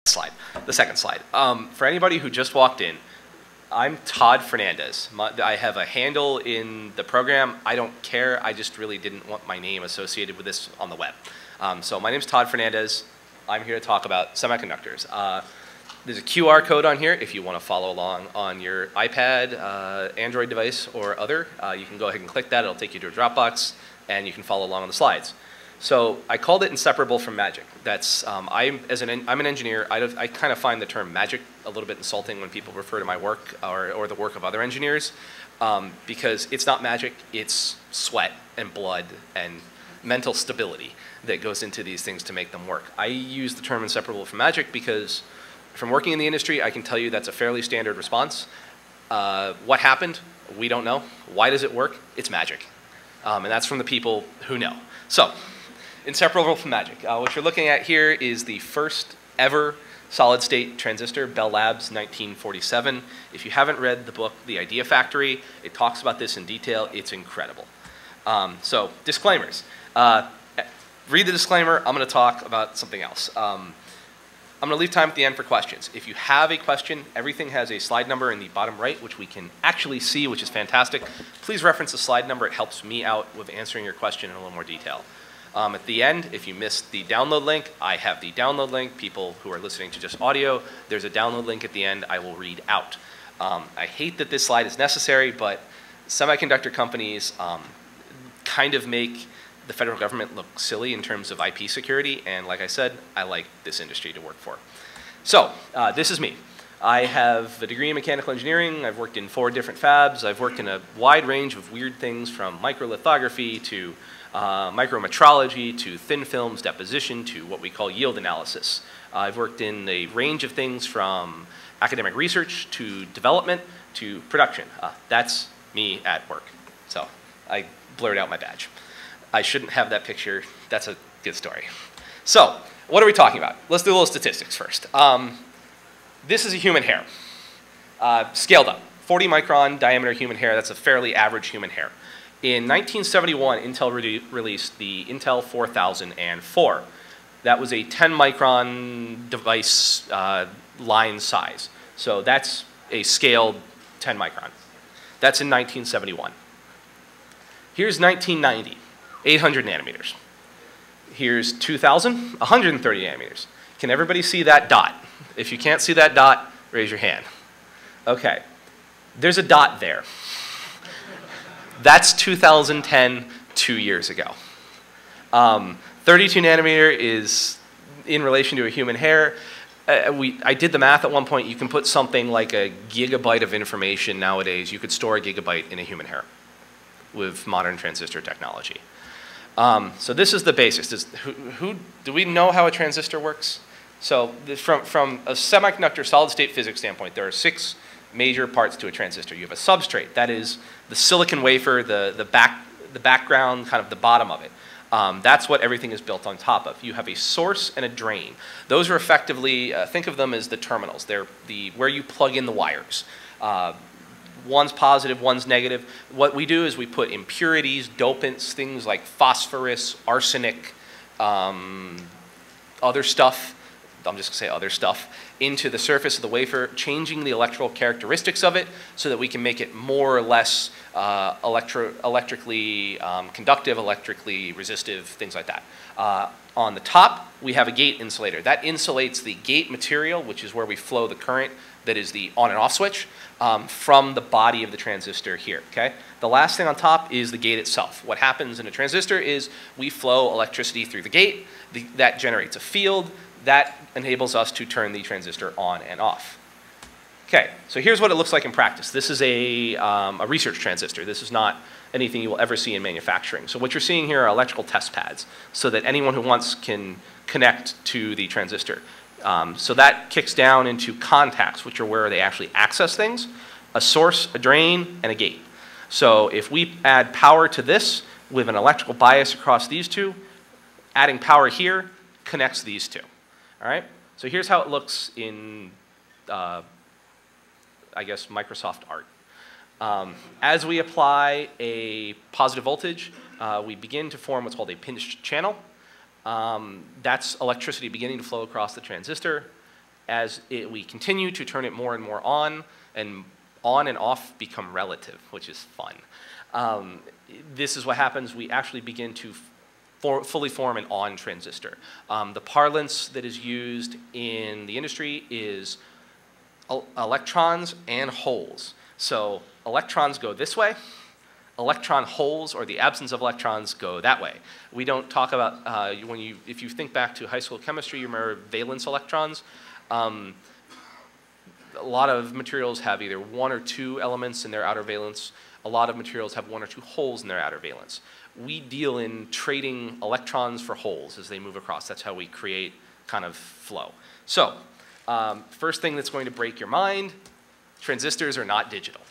slide, the second slide. For anybody who just walked in, I'm Todd Fernandez. I have a handle in the program. I don't care. I just really didn't want my name associated with this on the web. So my name's Todd Fernandez. I'm here to talk about semiconductors. There's a QR code on here if you want to follow along on your iPad, Android device, or other. You can go ahead and click that. It'll take you to a Dropbox, and you can follow along on the slides. So I called it inseparable from magic. That's I'm an engineer. I kind of find the term magic a little bit insulting when people refer to my work or the work of other engineers, because it's not magic. It's sweat and blood and mental stability that goes into these things to make them work. I use the term inseparable from magic because from working in the industry, I can tell you that's a fairly standard response. What happened? We don't know. Why does it work? It's magic. And that's from the people who know. So, inseparable from magic. What you're looking at here is the first ever solid-state transistor, Bell Labs, 1947. If you haven't read the book, The Idea Factory, it talks about this in detail. It's incredible. So, disclaimers. Read the disclaimer. I'm going to talk about something else. I'm going to leave time at the end for questions. If you have a question, everything has a slide number in the bottom right, which we can actually see, which is fantastic. Please reference the slide number. It helps me out with answering your question in a little more detail. At the end, if you missed the download link, I have the download link. People who are listening to just audio, there's a download link at the end I will read out. I hate that this slide is necessary, but semiconductor companies kind of make the federal government look silly in terms of IP security, and like I said, I like this industry to work for. So, this is me. I have a degree in mechanical engineering. I've worked in 4 different fabs. I've worked in a wide range of weird things from microlithography to micrometrology to thin films deposition to what we call yield analysis. I've worked in a range of things from academic research to development to production. That's me at work. So, I blurred out my badge. I shouldn't have that picture. That's a good story. So, what are we talking about? Let's do a little statistics first. This is a human hair, scaled up. 40 micron diameter human hair, that's a fairly average human hair. In 1971, Intel released the Intel 4004. That was a 10 micron device line size. So that's a scaled 10 micron. That's in 1971. Here's 1990. 800 nanometers. Here's 2000, 130 nanometers. Can everybody see that dot? If you can't see that dot, raise your hand. Okay, there's a dot there. That's 2010, 2 years ago. 32 nanometer is in relation to a human hair. I did the math at one point. You can put something like a gigabyte of information nowadays. You could store a gigabyte in a human hair with modern transistor technology. So this is the basics. Do we know how a transistor works? So from a semiconductor solid-state physics standpoint, there are 6 major parts to a transistor. You have a substrate. That is the silicon wafer, the background, kind of the bottom of it. That's what everything is built on top of. You have a source and a drain. Those are effectively, think of them as the terminals. They're where you plug in the wires. One's positive, one's negative. What we do is we put impurities, dopants, things like phosphorus, arsenic, other stuff, I'm just going to say other stuff, into the surface of the wafer, changing the electrical characteristics of it so that we can make it more or less electrically conductive, electrically resistive, things like that. On the top, we have a gate insulator. That insulates the gate material, which is where we flow the current that is the on and off switch, from the body of the transistor here, okay? The last thing on top is the gate itself. What happens in a transistor is we flow electricity through the gate. That generates a field. That enables us to turn the transistor on and off. Okay, so here's what it looks like in practice. This is a research transistor. This is not anything you will ever see in manufacturing. So what you're seeing here are electrical test pads so that anyone who wants can connect to the transistor. So that kicks down into contacts, which are where they actually access things, a source, a drain, and a gate. So if we add power to this with an electrical bias across these two, adding power here connects these two. All right? So here's how it looks in, I guess, Microsoft Art. As we apply a positive voltage, we begin to form what's called a pinched channel. That's electricity beginning to flow across the transistor. as we continue to turn it more and more on and off become relative, which is fun. This is what happens. We actually begin to fully form an on transistor. The parlance that is used in the industry is electrons and holes. So electrons go this way. Electron holes, or the absence of electrons, go that way. We don't talk about, if you think back to high school chemistry, you remember valence electrons. A lot of materials have either 1 or 2 elements in their outer valence. A lot of materials have 1 or 2 holes in their outer valence. We deal in trading electrons for holes as they move across. That's how we create kind of flow. So, first thing that's going to break your mind, transistors are not digital.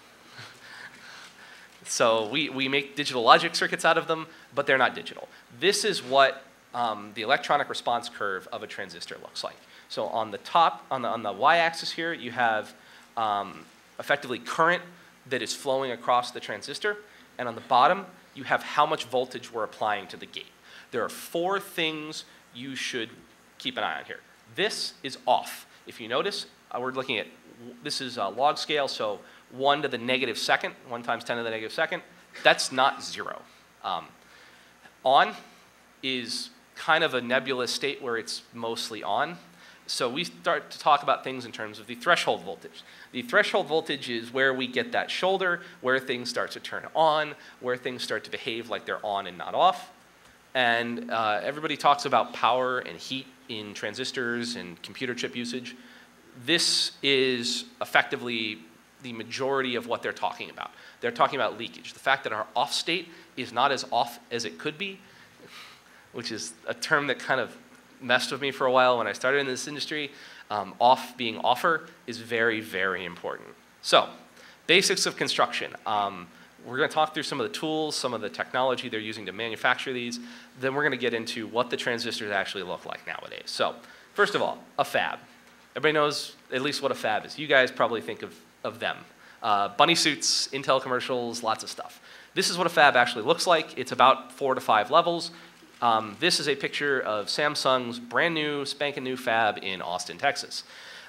So we make digital logic circuits out of them, but they're not digital. This is what the electronic response curve of a transistor looks like. So on the top, on the y-axis here, you have effectively current that is flowing across the transistor, and on the bottom, you have how much voltage we're applying to the gate. There are 4 things you should keep an eye on here. This is off. If you notice, we're looking at, this is a log scale, so 1 to the negative second, 1 times 10 to the negative second, that's not 0. On is kind of a nebulous state where it's mostly on. So we start to talk about things in terms of the threshold voltage. The threshold voltage is where we get that shoulder, where things start to turn on, where things start to behave like they're on and not off. And everybody talks about power and heat in transistors and computer chip usage. This is effectively the majority of what they're talking about. They're talking about leakage. The fact that our off state is not as off as it could be, which is a term that kind of messed with me for a while when I started in this industry. Off being offer is very, very important. So, basics of construction. We're going to talk through some of the tools, some of the technology they're using to manufacture these. Then we're going to get into what the transistors actually look like nowadays. So, first of all, a fab. Everybody knows at least what a fab is. You guys probably think of them. Bunny suits, Intel commercials, lots of stuff. This is what a fab actually looks like. It's about 4 to 5 levels. This is a picture of Samsung's brand new, spanking new fab in Austin, Texas.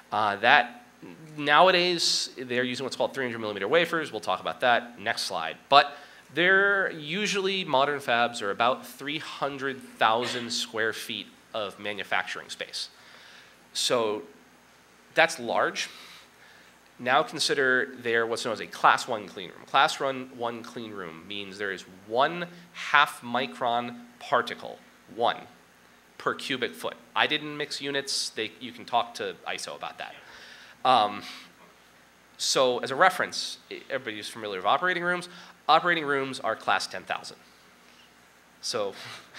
Nowadays, they're using what's called 300 millimeter wafers. We'll talk about that next slide. But they're usually, modern fabs are about 300,000 square feet of manufacturing space. So that's large. Now consider they're what's known as a class 1 clean room. Class 1 clean room means there is 1 half micron particle, 1, per cubic foot. I didn't mix units. You can talk to ISO about that. So as a reference, everybody's familiar with operating rooms. Operating rooms are class 10,000. So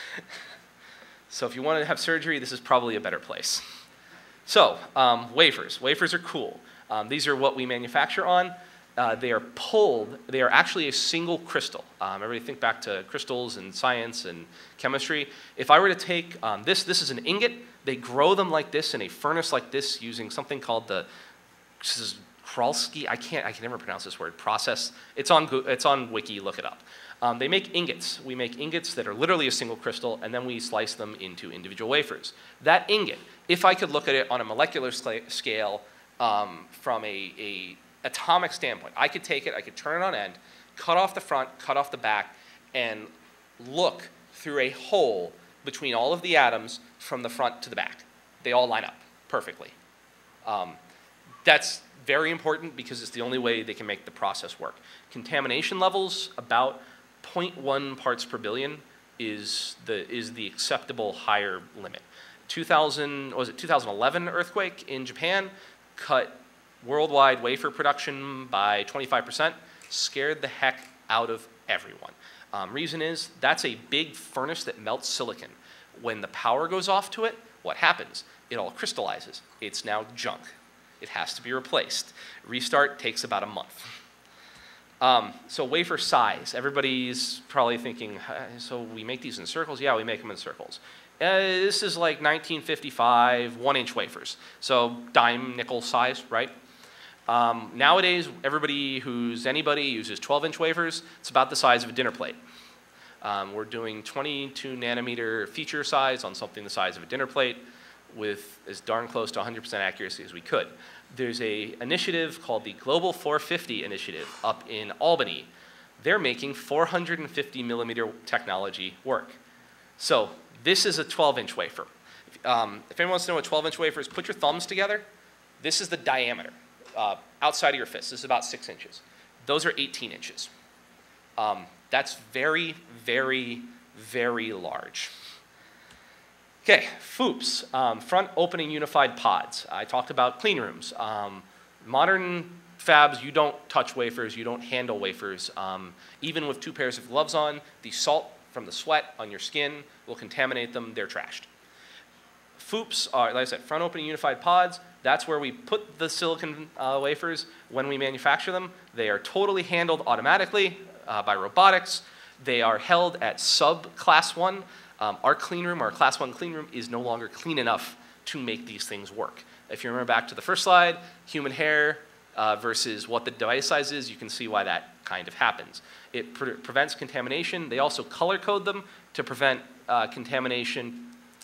if you want to have surgery, this is probably a better place. So wafers. Wafers are cool. These are what we manufacture on. They are pulled. They are actually a single crystal. Everybody think back to crystals and science and chemistry. If I were to take this is an ingot. They grow them like this in a furnace like this using something called this is Kralski. I can never pronounce this word. Process. It's on Wiki. Look it up. They make ingots. We make ingots that are literally a single crystal, and then we slice them into individual wafers. That ingot, if I could look at it on a molecular scale from a atomic standpoint, I could take it, I could turn it on end, cut off the front, cut off the back, and look through a hole between all of the atoms from the front to the back. They all line up perfectly. That's very important because it's the only way they can make the process work. Contamination levels, about 0.1 parts per billion is the acceptable higher limit. 2011 earthquake in Japan cut worldwide wafer production by 25%, scared the heck out of everyone. Reason is, that's a big furnace that melts silicon. When the power goes off to it, what happens? It all crystallizes. It's now junk. It has to be replaced. Restart takes about a month. So wafer size. Everybody's probably thinking, so we make these in circles? Yeah, we make them in circles. This is like 1955 1-inch wafers. So dime, nickel size, right? Nowadays, anybody uses 12-inch wafers. It's about the size of a dinner plate. We're doing 22 nanometer feature size on something the size of a dinner plate. with as darn close to 100% accuracy as we could. There's an initiative called the Global 450 Initiative up in Albany. They're making 450 millimeter technology work. So this is a 12-inch wafer. If anyone wants to know what 12-inch wafer is, put your thumbs together. This is the diameter outside of your fist. This is about 6 inches. Those are 18 inches. That's very, very, very large. Okay, FOUPs, front opening unified pods. I talked about clean rooms. Modern fabs, you don't touch wafers, you don't handle wafers. Even with 2 pairs of gloves on, the salt from the sweat on your skin will contaminate them, they're trashed. FOUPs are, like I said, front opening unified pods. That's where we put the silicon wafers when we manufacture them. They are totally handled automatically by robotics. They are held at sub-class 1. Our clean room, our class 1 clean room, is no longer clean enough to make these things work. If you remember back to the first slide, human hair versus what the device size is, you can see why that kind of happens. It prevents contamination. They also color code them to prevent contamination,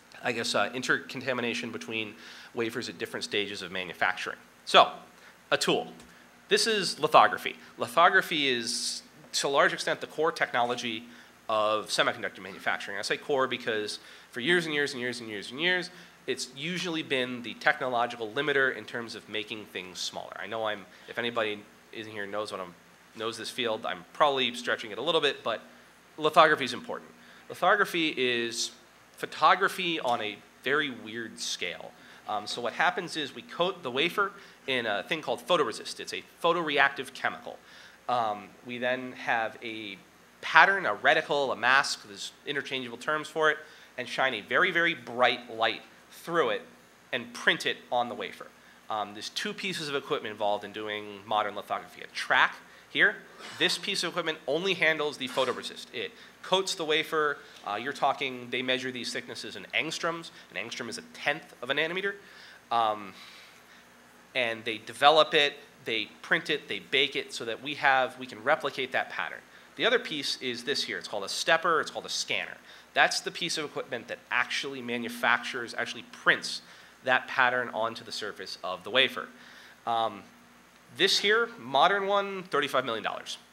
intercontamination between wafers at different stages of manufacturing. So, a tool. This is lithography. Lithography is, to a large extent, the core technology of semiconductor manufacturing. I say core because for years and years and years and years and years, it's usually been the technological limiter in terms of making things smaller. I know if anybody in here knows this field, I'm probably stretching it a little bit, but lithography is important. Lithography is photography on a very weird scale. So what happens is we coat the wafer in a thing called photoresist. It's a photoreactive chemical. We then have a pattern, a reticle, a mask, there's interchangeable terms for it, and shine a very, very bright light through it and print it on the wafer. There's 2 pieces of equipment involved in doing modern lithography. A track here, this piece of equipment only handles the photoresist. It coats the wafer. You're talking, they measure these thicknesses in angstroms. An angstrom is 1/10 of a nanometer. And they develop it, they print it, they bake it so that we can replicate that pattern. The other piece is this here. It's called a stepper. It's called a scanner. That's the piece of equipment that actually prints that pattern onto the surface of the wafer. This here, modern one, $35 million.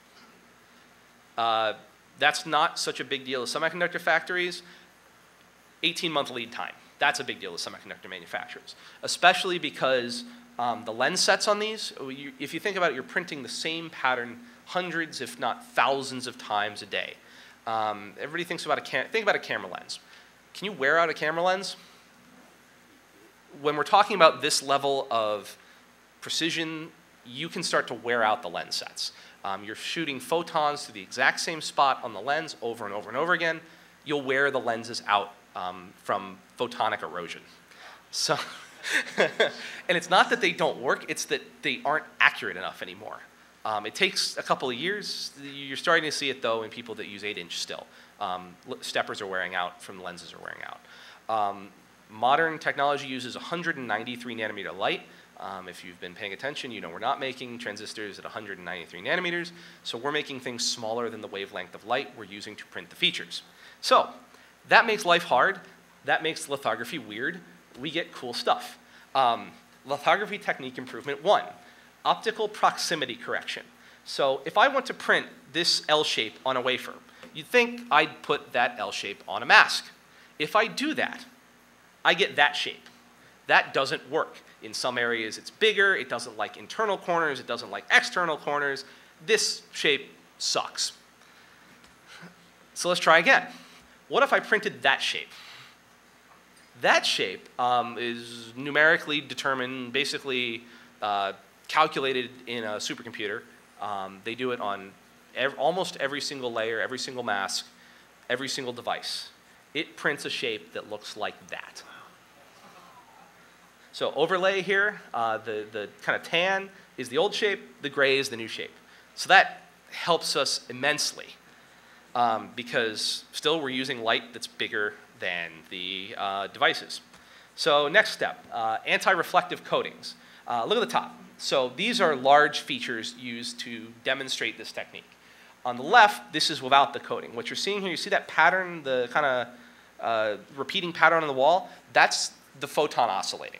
That's not such a big deal as semiconductor factories. 18-month lead time. That's a big deal as semiconductor manufacturers, especially because the lens sets on these, if you think about it, you're printing the same pattern hundreds, if not thousands of times a day. Everybody thinks about think about a camera lens. Can you wear out a camera lens? When we're talking about this level of precision, you can start to wear out the lens sets. You're shooting photons to the exact same spot on the lens over and over and over again. You'll wear the lenses out from photonic erosion. So, and it's not that they don't work, it's that they aren't accurate enough anymore. It takes a couple of years. You're starting to see it, though, in people that use 8-inch still. Steppers are wearing out from the lenses are wearing out. Modern technology uses 193 nanometer light. If you've been paying attention, you know we're not making transistors at 193 nanometers, so we're making things smaller than the wavelength of light we're using to print the features. So that makes life hard. That makes lithography weird. We get cool stuff. Lithography technique improvement 1. Optical proximity correction. So if I want to print this L shape on a wafer, you'd think I'd put that L shape on a mask. If I do that, I get that shape. That doesn't work. In some areas it's bigger, it doesn't like internal corners, it doesn't like external corners. This shape sucks. So let's try again. What if I printed that shape? That shape is numerically determined, basically calculated in a supercomputer. They do it on almost every single layer, every single mask, every single device. It prints a shape that looks like that. So overlay here, the kind of tan is the old shape, the gray is the new shape. So that helps us immensely because still we're using light that's bigger than the devices. So next step, anti-reflective coatings. Look at the top. So these are large features used to demonstrate this technique. On the left, this is without the coating. What you're seeing here, you see that pattern, the kind of repeating pattern on the wall? That's the photon oscillating.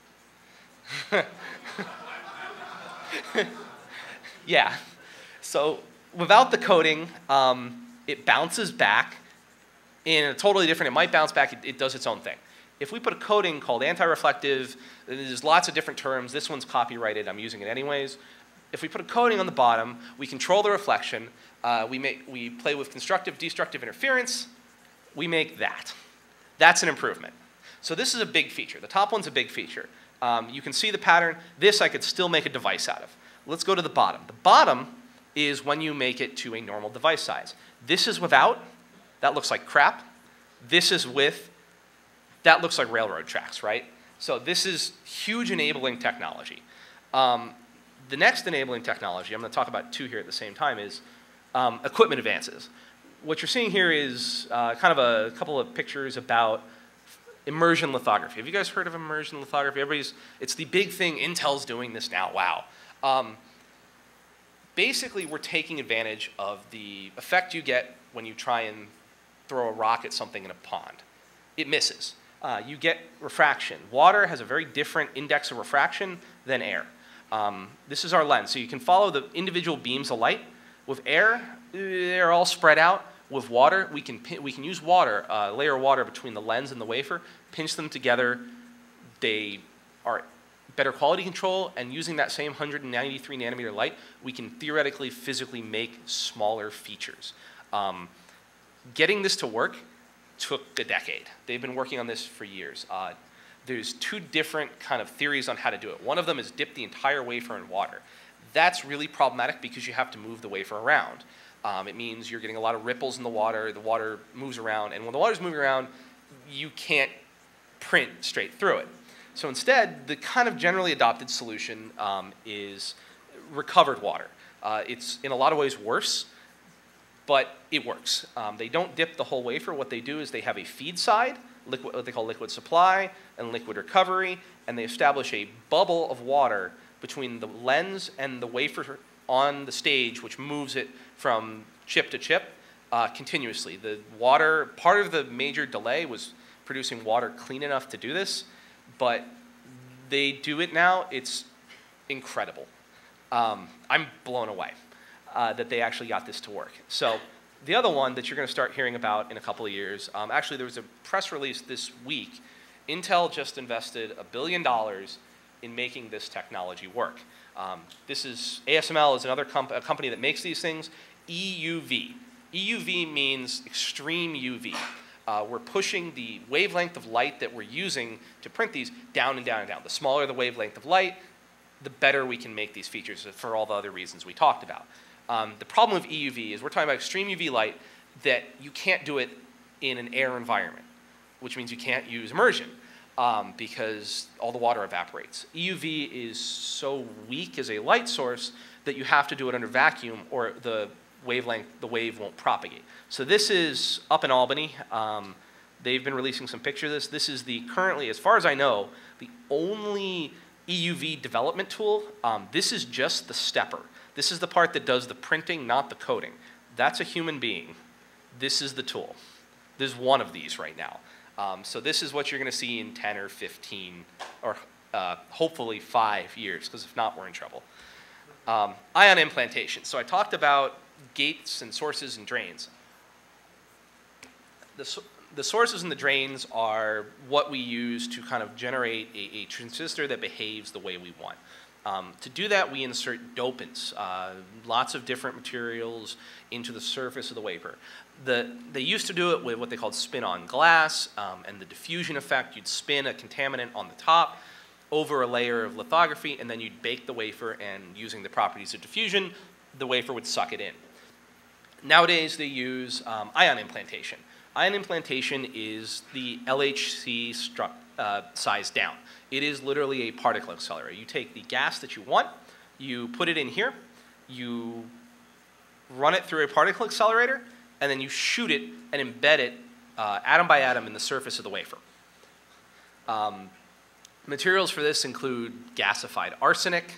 Yeah. So without the coating, it bounces back in a totally different, it might bounce back, it does its own thing. If we put a coating called anti-reflective, there's lots of different terms. This one's copyrighted, I'm using it anyways. If we put a coating on the bottom, we control the reflection, we play with constructive, destructive interference, we make that. That's an improvement. So this is a big feature. The top one's a big feature. You can see the pattern. This I could still make a device out of. Let's go to the bottom. The bottom is when you make it to a normal device size. This is without. That looks like crap. This is with. That looks like railroad tracks, right? So this is huge enabling technology. The next enabling technology, I'm going to talk about two here at the same time, is equipment advances. What you're seeing here is kind of a couple of pictures about immersion lithography. Have you guys heard of immersion lithography? It's the big thing. Intel's doing this now. Wow. Basically, we're taking advantage of the effect you get when you try and throw a rock at something in a pond. It misses. You get refraction. Water has a very different index of refraction than air. This is our lens. So you can follow the individual beams of light. With air, they're all spread out. With water, we can use water, layer of water between the lens and the wafer, pinch them together. They are better quality control, and using that same 193 nanometer light, we can theoretically, physically make smaller features. Getting this to work took a decade. They've been working on this for years. There's two different kind of theories on how to do it. One of them is dip the entire wafer in water. That's really problematic because you have to move the wafer around. It means you're getting a lot of ripples in the water moves around, and when the water's moving around, you can't print straight through it. So instead, the kind of generally adopted solution is recovered water. It's in a lot of ways worse, but it works. They don't dip the whole wafer. What they do is they have a feed side, what they call liquid supply, and liquid recovery, and they establish a bubble of water between the lens and the wafer on the stage, which moves it from chip to chip continuously. The water, part of the major delay was producing water clean enough to do this, but they do it now. It's incredible. I'm blown away that they actually got this to work. So the other one that you're going to start hearing about in a couple of years, actually there was a press release this week. Intel just invested $1 billion in making this technology work. This is, ASML is another a company that makes these things. EUV. EUV means extreme UV. We're pushing the wavelength of light that we're using to print these down and down and down. The smaller the wavelength of light, the better we can make these features for all the other reasons we talked about. The problem with EUV is we're talking about extreme UV light that you can't do it in an air environment, which means you can't use immersion because all the water evaporates. EUV is so weak as a light source that you have to do it under vacuum or the wave won't propagate. So this is up in Albany. They've been releasing some pictures of this. This is currently, as far as I know, the only EUV development tool. This is just the stepper. This is the part that does the printing, not the coding. That's a human being. This is the tool. There's one of these right now. So this is what you're going to see in 10 or 15 or hopefully 5 years, because if not, we're in trouble. Ion implantation. So I talked about gates and sources and drains. The sources and the drains are what we use to kind of generate a transistor that behaves the way we want. To do that, we insert dopants, lots of different materials into the surface of the wafer. They used to do it with what they called spin-on glass, and the diffusion effect. You'd spin a contaminant on the top over a layer of lithography, and then you'd bake the wafer, and using the properties of diffusion, the wafer would suck it in. Nowadays, they use ion implantation. Ion implantation is the LHC size down. It is literally a particle accelerator. You take the gas that you want, you put it in here, you run it through a particle accelerator, and then you shoot it and embed it atom by atom in the surface of the wafer. Materials for this include gasified arsenic,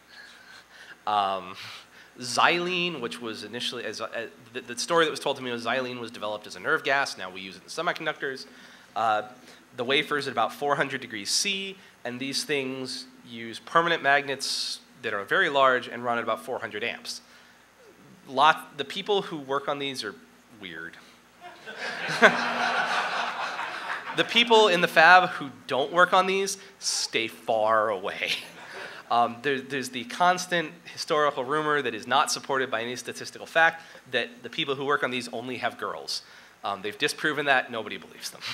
xylene, which was initially, the story that was told to me was xylene was developed as a nerve gas. Now we use it in semiconductors. The wafer's at about 400 degrees C, and these things use permanent magnets that are very large and run at about 400 amps. The people who work on these are weird. The people in the fab who don't work on these stay far away. There's the constant historical rumor that is not supported by any statistical fact that the people who work on these only have girls. They've disproven that. Nobody believes them.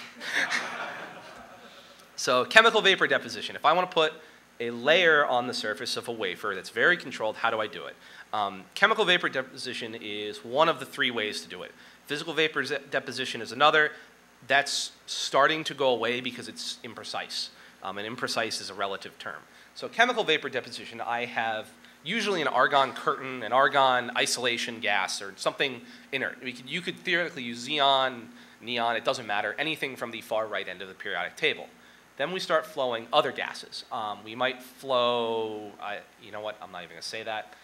So chemical vapor deposition. If I want to put a layer on the surface of a wafer that's very controlled, how do I do it? Chemical vapor deposition is one of the three ways to do it. Physical vapor deposition is another. That's starting to go away because it's imprecise. And imprecise is a relative term. So chemical vapor deposition, I have usually an argon curtain, an argon isolation gas, or something inert. You could theoretically use xenon, neon, it doesn't matter, anything from the far right end of the periodic table. Then we start flowing other gases. We might flow, you know what, I'm not even going to say that.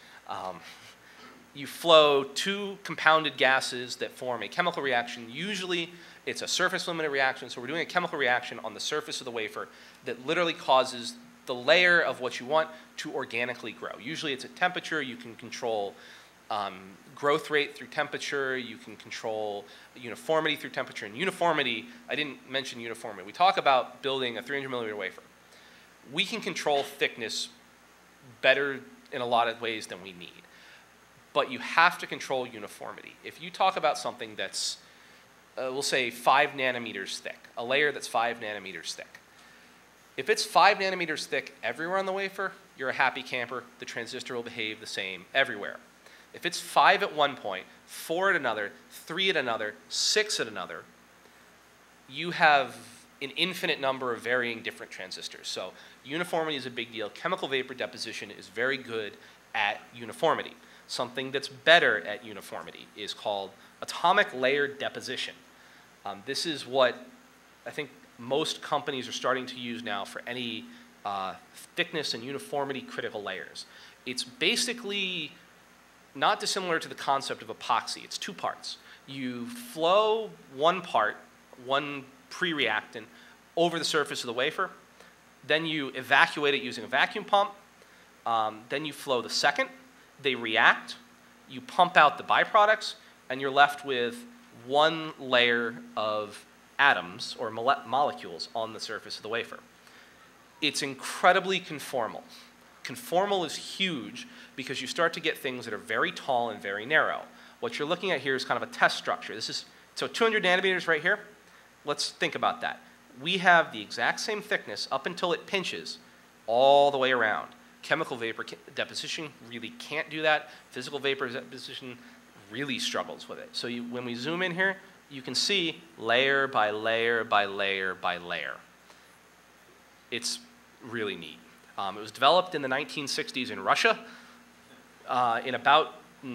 You flow two compounded gases that form a chemical reaction. Usually it's a surface limited reaction, so we're doing a chemical reaction on the surface of the wafer that literally causes the layer of what you want to organically grow. Usually it's at temperature. You can control growth rate through temperature. You can control uniformity through temperature. And uniformity, I didn't mention uniformity. We talk about building a 300 millimeter wafer. We can control thickness better in a lot of ways than we need. But you have to control uniformity. If you talk about something that's, we'll say 5 nanometers thick, a layer that's 5 nanometers thick. If it's 5 nanometers thick everywhere on the wafer, you're a happy camper. The transistor will behave the same everywhere. If it's 5 at one point, 4 at another, 3 at another, 6 at another, you have an infinite number of varying different transistors. So uniformity is a big deal. Chemical vapor deposition is very good at uniformity. Something that's better at uniformity is called atomic layer deposition. This is what I think most companies are starting to use now for any thickness and uniformity critical layers. It's basically not dissimilar to the concept of epoxy. It's two parts. You flow one part, one pre-reactant, over the surface of the wafer. Then you evacuate it using a vacuum pump. Then you flow the second. They react. You pump out the byproducts, and you're left with one layer of atoms or molecules on the surface of the wafer. It's incredibly conformal. Conformal is huge because you start to get things that are very tall and very narrow. What you're looking at here is kind of a test structure. So 200 nanometers right here. Let's think about that. We have the exact same thickness up until it pinches all the way around. Chemical vapor deposition really can't do that. Physical vapor deposition really struggles with it. So when we zoom in here, you can see layer by layer by layer by layer. It's really neat. It was developed in the 1960s in Russia. In about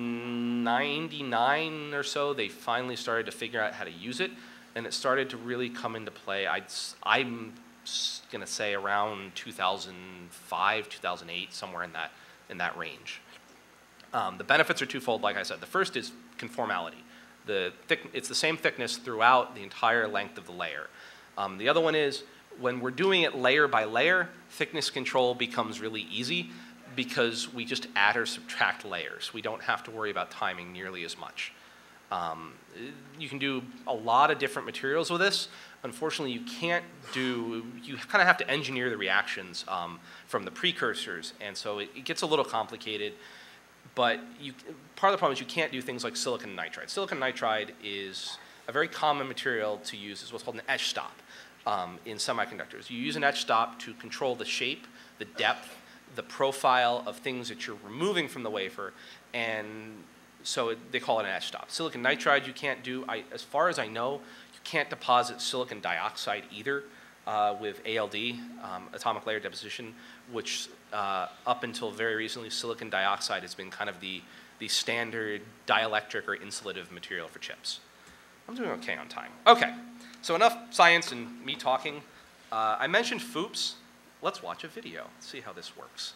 99 or so, they finally started to figure out how to use it, and it started to really come into play. I'm going to say around 2005, 2008, somewhere in that range. The benefits are twofold, like I said. The first is conformality. It's the same thickness throughout the entire length of the layer. The other one is when we're doing it layer by layer, thickness control becomes really easy because we just add or subtract layers. We don't have to worry about timing nearly as much. You can do a lot of different materials with this. Unfortunately, you kind of have to engineer the reactions from the precursors, and so it gets a little complicated. But part of the problem is you can't do things like silicon nitride. Silicon nitride is a very common material to use as what's called an etch stop in semiconductors. You use an etch stop to control the shape, the depth, the profile of things that you're removing from the wafer, and so they call it an etch stop. Silicon nitride you can't do. As far as I know, you can't deposit silicon dioxide either with ALD, atomic layer deposition, which up until very recently, silicon dioxide has been kind of the standard dielectric or insulative material for chips. I'm doing okay on time. Okay, so enough science and me talking. I mentioned FOUPs. Let's watch a video, see how this works.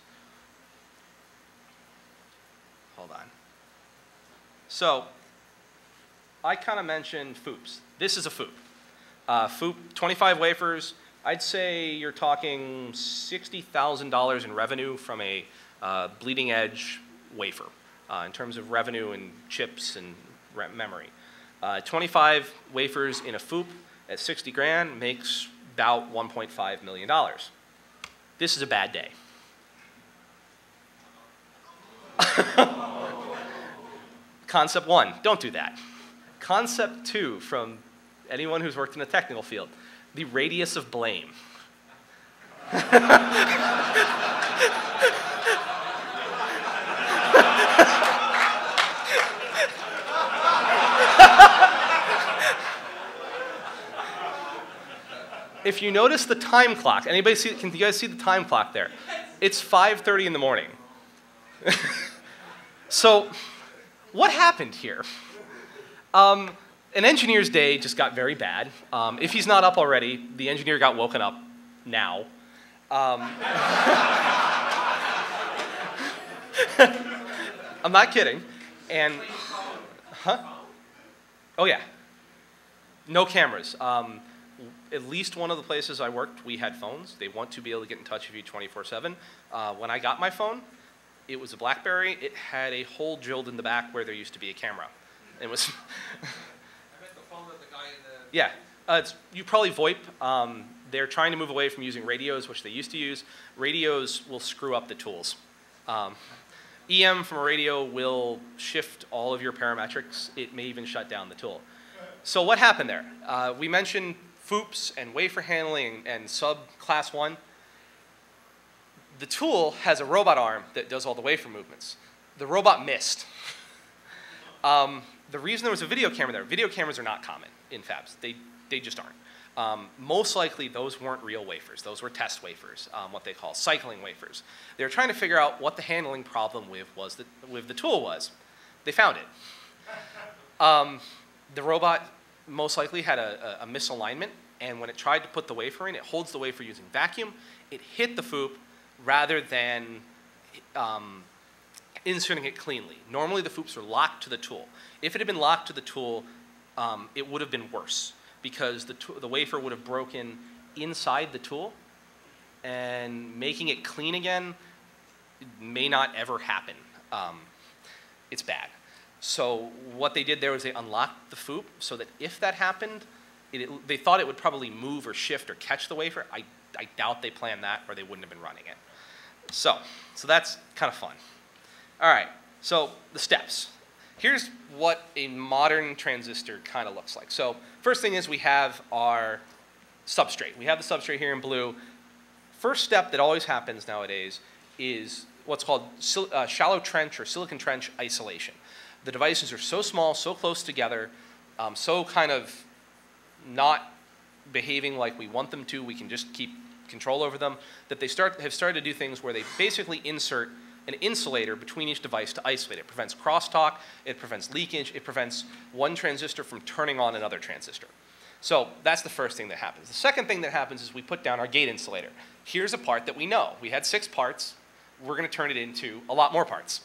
Hold on. So I kind of mentioned FOUPs. This is a FOUP. FOUP, 25 wafers. I'd say you're talking $60,000 in revenue from a bleeding edge wafer in terms of revenue and chips and memory. 25 wafers in a FOUP at 60 grand makes about $1.5 million. This is a bad day. Concept 1, don't do that. Concept 2, from anyone who's worked in a technical field, the radius of blame. If you notice the time clock, anybody see, can you guys see the time clock there? It's 5:30 in the morning. So, what happened here? An engineer's day just got very bad. If he's not up already, the engineer got woken up now. I'm not kidding. And, oh yeah. No cameras. At least one of the places I worked, we had phones. They want to be able to get in touch with you 24/7. When I got my phone, it was a BlackBerry. It had a hole drilled in the back where there used to be a camera. It was. I meant the phone that the guy in the. Yeah, you probably VoIP. They're trying to move away from using radios, which they used to use. Radios will screw up the tools. EM from a radio will shift all of your parametrics. It may even shut down the tool. So what happened there? We mentioned FOUPs and wafer handling and sub class 1. The tool has a robot arm that does all the wafer movements. The robot missed. The reason there was a video camera there, video cameras are not common in fabs. They just aren't. Most likely those weren't real wafers. Those were test wafers, what they call cycling wafers. They were trying to figure out what the handling problem with the tool was. They found it. The robot most likely had a misalignment, and when it tried to put the wafer in, it holds the wafer using vacuum. It hit the FOUP rather than inserting it cleanly. Normally the FOUPs are locked to the tool. If it had been locked to the tool, it would have been worse because the wafer would have broken inside the tool, and making it clean again may not ever happen. It's bad. So what they did there was they unlocked the FOUP so that if that happened, they thought it would probably move or shift or catch the wafer. I doubt they planned that, or they wouldn't have been running it. So that's kind of fun. All right, so the steps. Here's what a modern transistor kind of looks like. So first thing is we have our substrate. We have the substrate here in blue. First step that always happens nowadays is what's called shallow trench or silicon trench isolation. The devices are so small, so close together, so kind of not behaving like we want them to, we can just keep control over them, that they have started to do things where they basically insert an insulator between each device to isolate it. It prevents crosstalk, it prevents leakage, it prevents one transistor from turning on another transistor. So that's the first thing that happens. The second thing that happens is we put down our gate insulator. Here's a part that we know. We had 6 parts. We're going to turn it into a lot more parts.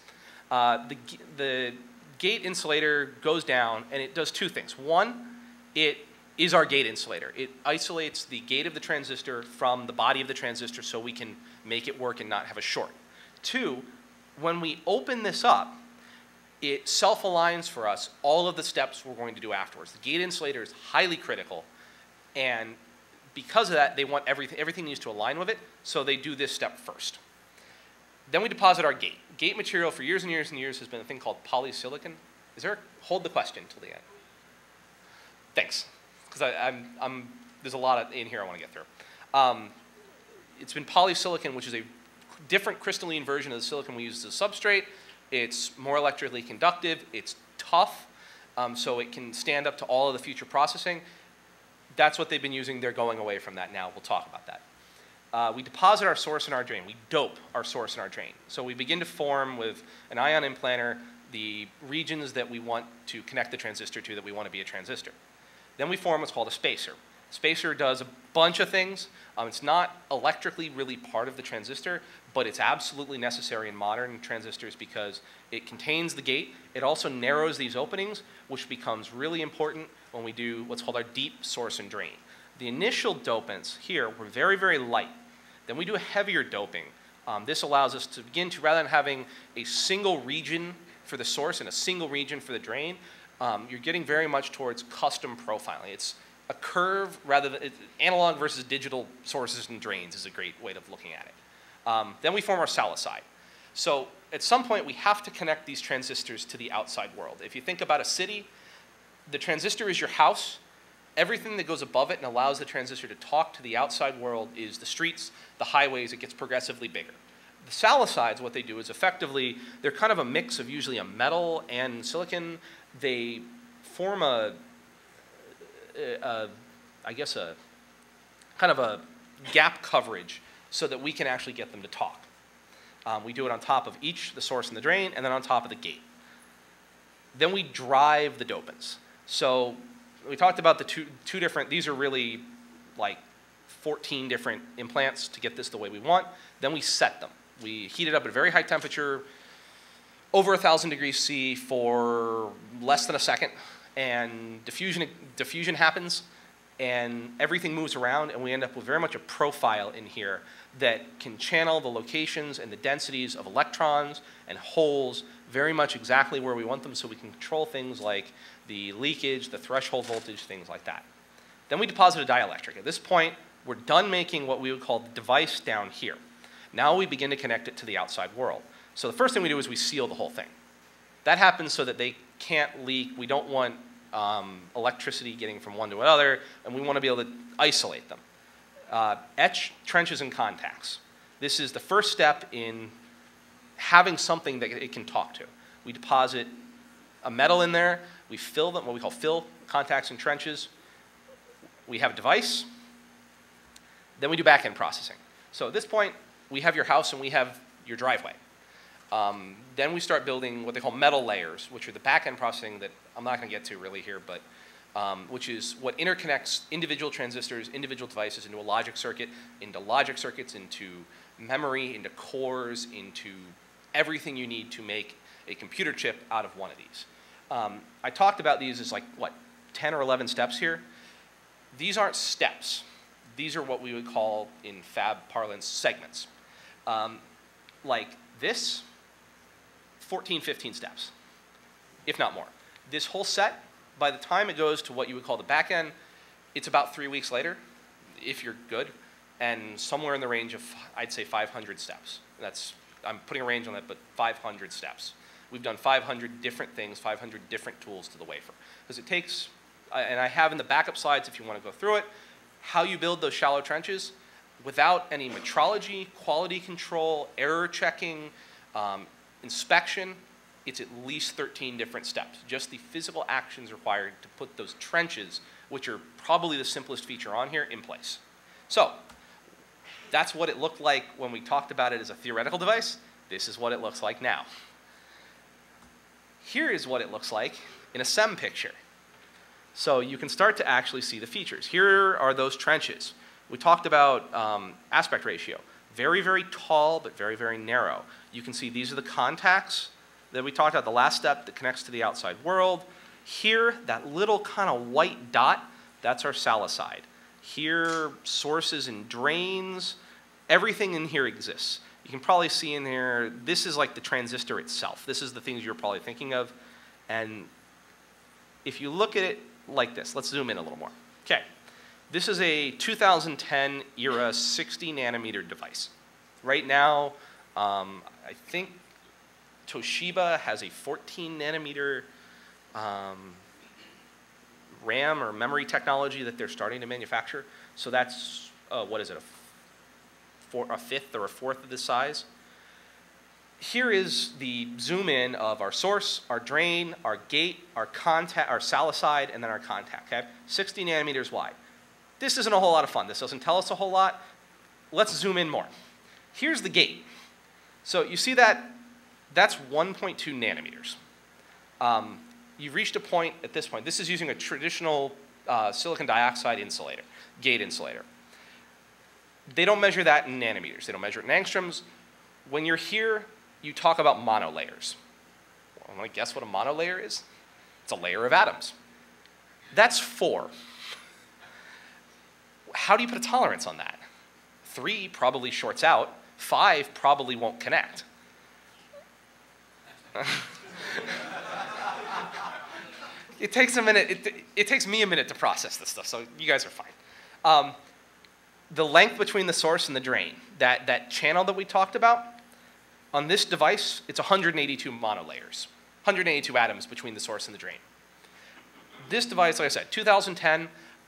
The gate insulator goes down, and it does 2 things. One, it is our gate insulator. It isolates the gate of the transistor from the body of the transistor so we can make it work and not have a short. 2, when we open this up, it self-aligns for us all of the steps we're going to do afterwards. The gate insulator is highly critical, and because of that, they want everything needs to align with it, so they do this step first. Then we deposit our gate. Gate material for years and years and years has been a thing called polysilicon. Hold the question till the end. Thanks, because there's a lot in here I want to get through. It's been polysilicon, which is a different crystalline version of the silicon we use as a substrate. It's more electrically conductive. It's tough, so it can stand up to all of the future processing. That's what they've been using. They're going away from that now. We'll talk about that. We deposit our source and our drain. We dope our source and our drain. So we begin to form with an ion implanter the regions that we want to connect the transistor to that we want to be a transistor. Then we form what's called a spacer. Spacer does a bunch of things. It's not electrically really part of the transistor, but it's absolutely necessary in modern transistors because it contains the gate. It also narrows these openings, which becomes really important when we do what's called our deep source and drain. The initial dopants here were very, very light. Then we do a heavier doping. This allows us to begin to, rather than having a single region for the source and a single region for the drain, you're getting very much towards custom profiling. It's a curve rather than analog versus digital sources and drains is a great way of looking at it. Then we form our salicide. So at some point, we have to connect these transistors to the outside world. If you think about a city, the transistor is your house. Everything that goes above it and allows the transistor to talk to the outside world is the streets, the highways. It gets progressively bigger. The salicides, what they do is effectively, they're kind of a mix of usually a metal and silicon. They form I guess a kind of a gap coverage so that we can actually get them to talk. We do it on top of each, the source and the drain, and then on top of the gate. Then we drive the dopants. So we talked about the two different, these are really like 14 different implants to get this the way we want. Then we set them. We heat it up at a very high temperature, over 1,000 degrees C for less than a second, and diffusion happens, and everything moves around, and we end up with very much a profile in here that can channel the locations and the densities of electrons and holes very much exactly where we want them, so we can control things like the leakage, the threshold voltage, things like that. Then we deposit a dielectric. At this point, we're done making what we would call the device down here. Now we begin to connect it to the outside world. So the first thing we do is we seal the whole thing. That happens so that they can't leak. We don't want electricity getting from one to another, and we want to be able to isolate them. Etch trenches and contacts. This is the first step in having something that it can talk to. We deposit a metal in there. We fill them, what we call fill contacts and trenches. We have a device. Then we do back-end processing. So at this point, we have your house and we have your driveway. Then we start building what they call metal layers, which are the back-end processing that I'm not going to get to really here, but which is what interconnects individual transistors, individual devices into a logic circuit, into logic circuits, into memory, into cores, into everything you need to make a computer chip out of one of these. I talked about these as like, what, 10 or 11 steps here. These aren't steps. These are what we would call, in fab parlance, segments. Like this, 14, 15 steps, if not more. This whole set, by the time it goes to what you would call the back end, it's about 3 weeks later, if you're good, and somewhere in the range of, I'd say, 500 steps. That's, I'm putting a range on that, but 500 steps. We've done 500 different things, 500 different tools to the wafer. Because it takes, and I have in the backup slides, if you want to go through it, how you build those shallow trenches without any metrology, quality control, error checking, inspection. It's at least 13 different steps. Just the physical actions required to put those trenches, which are probably the simplest feature on here, in place. So that's what it looked like when we talked about it as a theoretical device. This is what it looks like now. Here is what it looks like in a SEM picture. So you can start to actually see the features. Here are those trenches. We talked about aspect ratio. Very, very tall, but very, very narrow. You can see these are the contacts that we talked about, the last step that connects to the outside world. Here, that little kind of white dot, that's our salicide. Here, sources and drains, everything in here exists. You can probably see in here, this is like the transistor itself. This is the things you're probably thinking of. And if you look at it like this, let's zoom in a little more. Okay, this is a 2010 era 60 nanometer device. Right now, I think Toshiba has a 14 nanometer RAM or memory technology that they're starting to manufacture. So that's, what is it, a fifth or a fourth of this size. Here is the zoom in of our source, our drain, our gate, our contact, our salicide, and then our contact, okay? 60 nanometers wide. This isn't a whole lot of fun. This doesn't tell us a whole lot. Let's zoom in more. Here's the gate. So you see that? That's 1.2 nanometers. You've reached a point at this point. This is using a traditional silicon dioxide insulator, gate insulator. They don't measure that in nanometers. They don't measure it in angstroms. When you're here, you talk about monolayers. Well, want to guess what a monolayer is? It's a layer of atoms. That's 4. How do you put a tolerance on that? 3 probably shorts out. 5 probably won't connect. It takes a minute. It takes me a minute to process this stuff, so you guys are fine. The length between the source and the drain, that channel that we talked about, on this device, it's 182 monolayers, 182 atoms between the source and the drain. This device, like I said, 2010,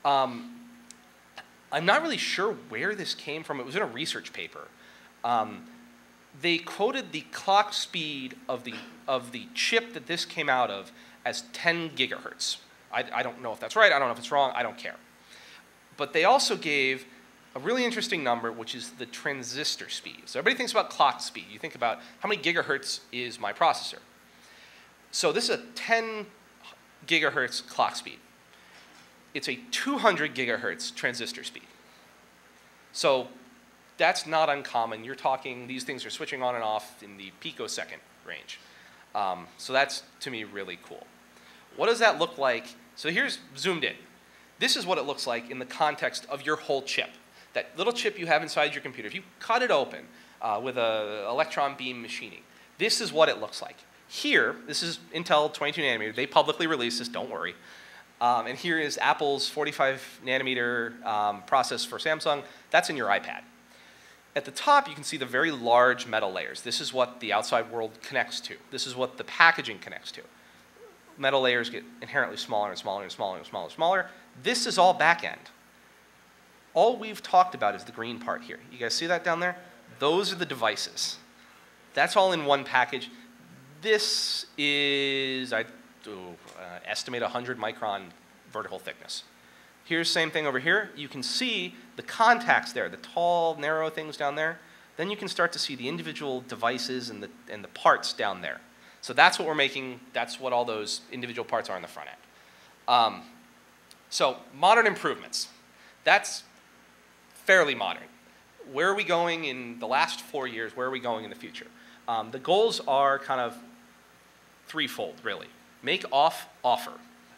I'm not really sure where this came from. It was in a research paper. They quoted the clock speed of the chip that this came out of as 10 gigahertz. I don't know if that's right. I don't know if it's wrong. I don't care. But they also gave a really interesting number, which is the transistor speed. So everybody thinks about clock speed. You think about how many gigahertz is my processor. So this is a 10 gigahertz clock speed. It's a 200 gigahertz transistor speed. So that's not uncommon. You're talking, these things are switching on and off in the picosecond range. So that's, to me, really cool. What does that look like? So here's zoomed in. This is what it looks like in the context of your whole chip. That little chip you have inside your computer. If you cut it open with an electron beam machining, this is what it looks like. Here, this is Intel 22 nanometer. They publicly released this, don't worry. And here is Apple's 45 nanometer process for Samsung. That's in your iPad. At the top, you can see the very large metal layers. This is what the outside world connects to. This is what the packaging connects to. Metal layers get inherently smaller and smaller and smaller and smaller and smaller. This is all back end. All we've talked about is the green part here. You guys see that down there? Those are the devices. That's all in one package. This is, I estimate 100 micron vertical thickness. Here's the same thing over here. You can see the contacts there, the tall, narrow things down there. Then you can start to see the individual devices and the parts down there. So that's what we're making. That's what all those individual parts are on the front end. So modern improvements. That's fairly modern. Where are we going in the last 4 years? Where are we going in the future? The goals are kind of threefold, really. Make off, offer.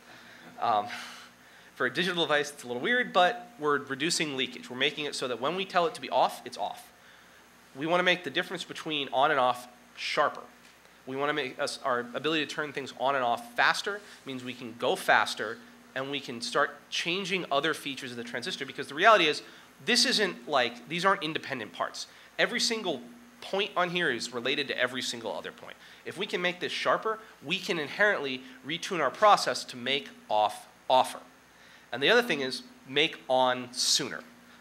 For a digital device, it's a little weird, but we're reducing leakage. We're making it so that when we tell it to be off, it's off. We want to make the difference between on and off sharper. We want to make our ability to turn things on and off faster. Means we can go faster, and we can start changing other features of the transistor, because the reality is, this isn't like, these aren't independent parts. Every single point on here is related to every single other point. If we can make this sharper, we can inherently retune our process to make off offer. And the other thing is make on sooner.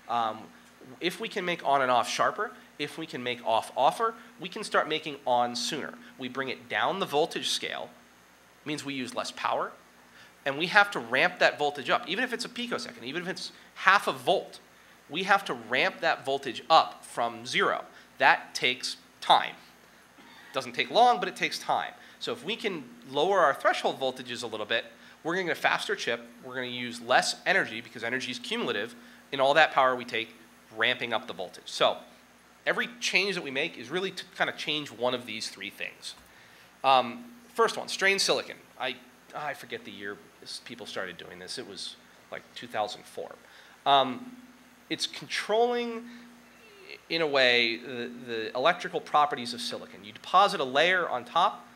If we can make on and off sharper, if we can make off offer, we can start making on sooner. We bring it down the voltage scale, means we use less power, and we have to ramp that voltage up. Even if it's a picosecond, even if it's half a volt, we have to ramp that voltage up from 0. That takes time. It doesn't take long, but it takes time. So if we can lower our threshold voltages a little bit, we're going to get a faster chip. We're going to use less energy, because energy is cumulative in all that power we take ramping up the voltage. So every change that we make is really to kind of change one of these three things. First one, strain silicon. I forget the year people started doing this. It was like 2004. It's controlling, in a way, the electrical properties of silicon. You deposit a layer on top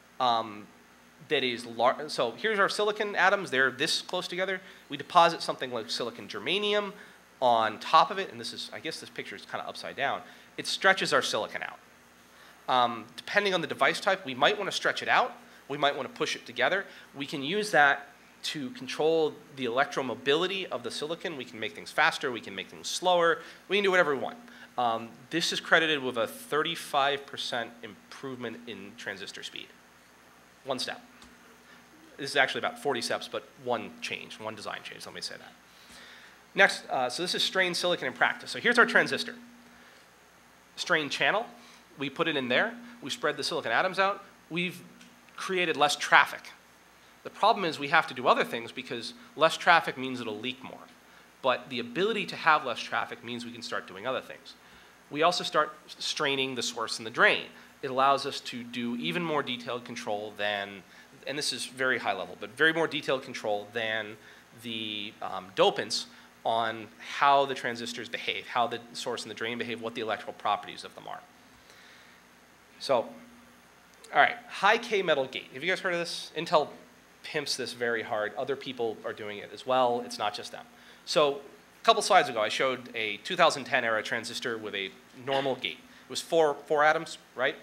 that is large. So here's our silicon atoms. They're this close together. We deposit something like silicon germanium on top of it, and this is, I guess this picture is kind of upside down. It stretches our silicon out. Depending on the device type, we might want to stretch it out. We might want to push it together. We can use that to control the electromobility of the silicon. We can make things faster. We can make things slower. We can do whatever we want. This is credited with a 35% improvement in transistor speed. One step. This is actually about 40 steps, but one change, one design change, let me say that. Next, so this is strained silicon in practice. So here's our transistor. Strained channel, we put it in there. We spread the silicon atoms out. We've created less traffic. The problem is we have to do other things, because less traffic means it'll leak more. But the ability to have less traffic means we can start doing other things. We also start straining the source and the drain. It allows us to do even more detailed control than, and this is very high level, but very more detailed control than the dopants on how the transistors behave, how the source and the drain behave, what the electrical properties of them are. So, all right, high K metal gate. Have you guys heard of this? Intel pimps this very hard. Other people are doing it as well. It's not just them. So a couple slides ago, I showed a 2010 era transistor with a normal gate. It was four atoms, right?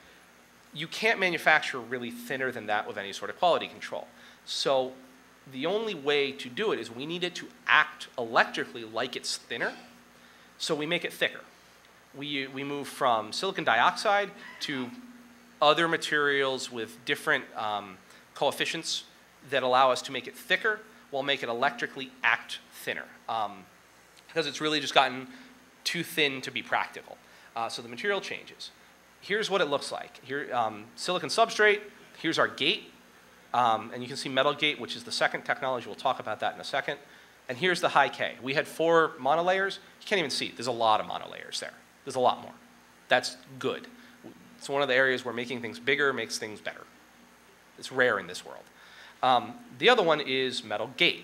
You can't manufacture really thinner than that with any sort of quality control. So the only way to do it is we need it to act electrically like it's thinner, so we make it thicker. We move from silicon dioxide to other materials with different coefficients that allow us to make it thicker while make it electrically act thinner, because it's really just gotten too thin to be practical. So the material changes. Here's what it looks like. Here, silicon substrate, here's our gate, and you can see metal gate, which is the second technology. We'll talk about that in a second. And here's the high K. We had 4 monolayers. You can't even see. There's a lot of monolayers there. There's a lot more. That's good. It's one of the areas where making things bigger makes things better. It's rare in this world. The other one is metal gate.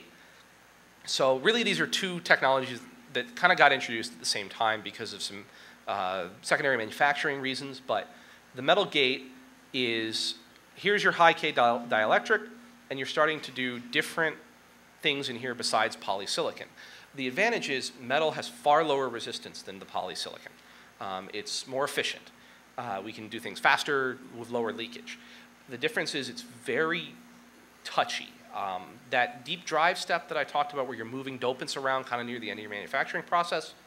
So really these are 2 technologies that kind of got introduced at the same time because of some secondary manufacturing reasons, but the metal gate is, here's your high K dielectric, and you're starting to do different things in here besides polysilicon. The advantage is metal has far lower resistance than the polysilicon. It's more efficient. We can do things faster with lower leakage. The difference is it's very touchy. That deep drive step that I talked about where you're moving dopants around kind of near the end of your manufacturing process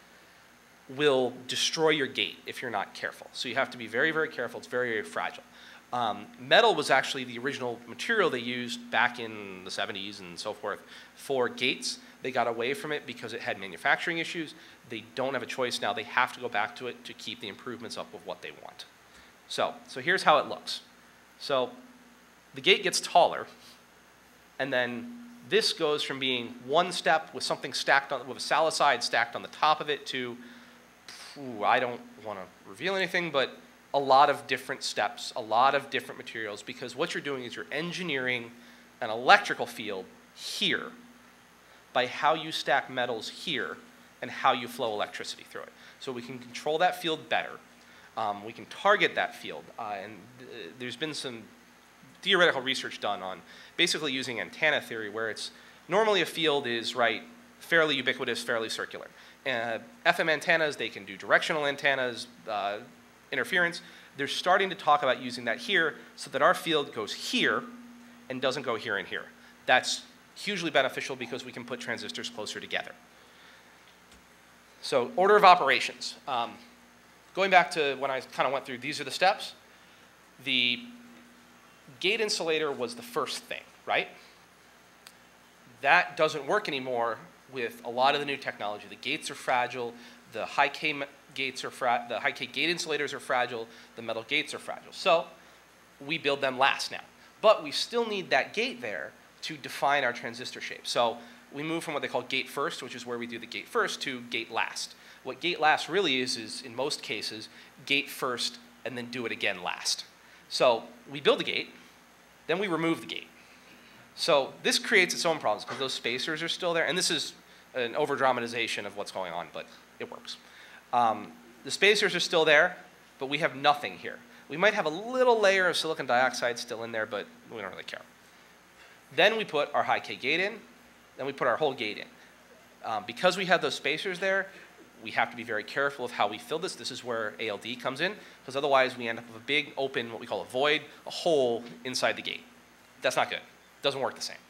will destroy your gate if you're not careful. So you have to be very, very careful. It's very, very fragile. Metal was actually the original material they used back in the 70s and so forth for gates. They got away from it because it had manufacturing issues. They don't have a choice now. They have to go back to it to keep the improvements up with what they want. So here's how it looks. So the gate gets taller, and then this goes from being one step with something stacked on, with a salicide stacked on the top of it to, I don't want to reveal anything, but a lot of different steps, a lot of different materials, because what you're doing is you're engineering an electrical field here by how you stack metals here and how you flow electricity through it. So we can control that field better. We can target that field, and there's been some theoretical research done on basically using antenna theory, where it's normally a field is fairly ubiquitous, fairly circular. FM antennas, they can do directional antennas, interference. They're starting to talk about using that here so that our field goes here and doesn't go here and here. That's hugely beneficial because we can put transistors closer together. So order of operations. Going back to when I kind of went through, these are the steps. The gate insulator was the first thing, right? That doesn't work anymore with a lot of the new technology. The gates are fragile. The high K gates are the high K gate insulators are fragile. The metal gates are fragile. So we build them last now. But we still need that gate there to define our transistor shape. So we move from what they call gate first, which is where we do the gate first, to gate last. What gate last really is in most cases, gate first and then do it again last. So we build the gate, then we remove the gate. So this creates its own problems because those spacers are still there. And this is an over-dramatization of what's going on, but it works. The spacers are still there, but we have nothing here. We might have a little layer of silicon dioxide still in there, but we don't really care. Then we put our high K gate in, then we put our whole gate in. Because we have those spacers there, we have to be very careful of how we fill this. This is where ALD comes in, because otherwise we end up with a big open, what we call a void, a hole inside the gate. That's not good. Doesn't work the same.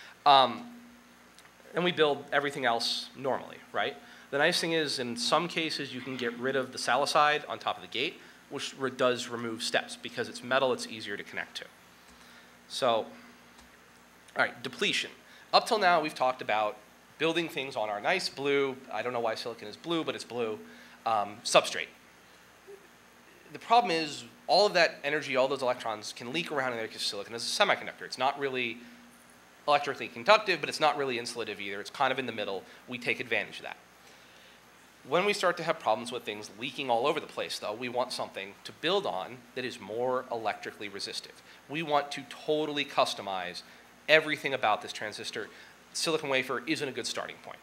And we build everything else normally, right? The nice thing is, in some cases, you can get rid of the salicide on top of the gate, which does remove steps. Because it's metal, it's easier to connect to. So, all right, depletion. Up till now, we've talked about building things on our nice blue, I don't know why silicon is blue, but it's blue, substrate. The problem is all of that energy, all those electrons can leak around in there because silicon is a semiconductor. It's not really electrically conductive, but it's not really insulative either. It's kind of in the middle. We take advantage of that. When we start to have problems with things leaking all over the place, though, we want something to build on that is more electrically resistive. We want to totally customize everything about this transistor. Silicon wafer isn't a good starting point.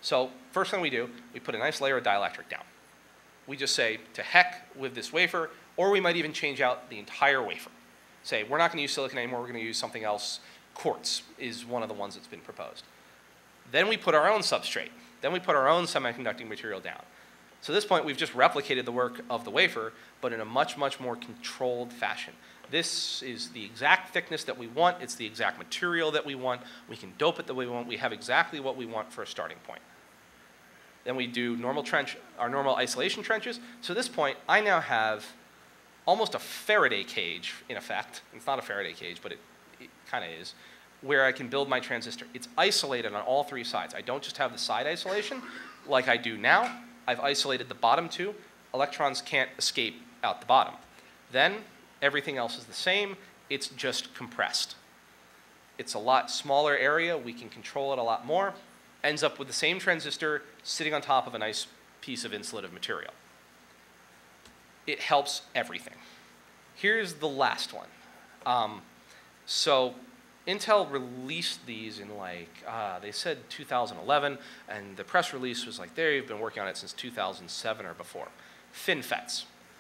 So first thing we do, we put a nice layer of dielectric down. We just say, to heck with this wafer, or we might even change out the entire wafer. Say, we're not going to use silicon anymore, we're going to use something else. Quartz is one of the ones that's been proposed. Then we put our own substrate. Then we put our own semiconducting material down. So at this point, we've just replicated the work of the wafer, but in a much, much more controlled fashion. This is the exact thickness that we want. It's the exact material that we want. We can dope it the way we want. We have exactly what we want for a starting point. Then we do our normal isolation trenches. So at this point, I now have almost a Faraday cage, in effect. It's not a Faraday cage, but it kind of is, where I can build my transistor. It's isolated on all three sides. I don't just have the side isolation like I do now. I've isolated the bottom two. Electrons can't escape out the bottom. Then everything else is the same. It's just compressed. It's a lot smaller area. We can control it a lot more. Ends up with the same transistor sitting on top of a nice piece of insulative material. It helps everything. Here's the last one. So Intel released these in they said 2011, and the press release was like, they've been working on it since 2007 or before. FinFETs.